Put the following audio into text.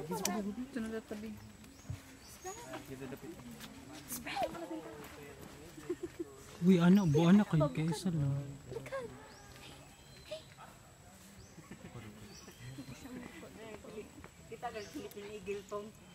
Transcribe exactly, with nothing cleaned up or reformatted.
Ito na tabi. Uy, anak, buo anak kayo kaysa lang. Kita kan Philippine Eagle tong.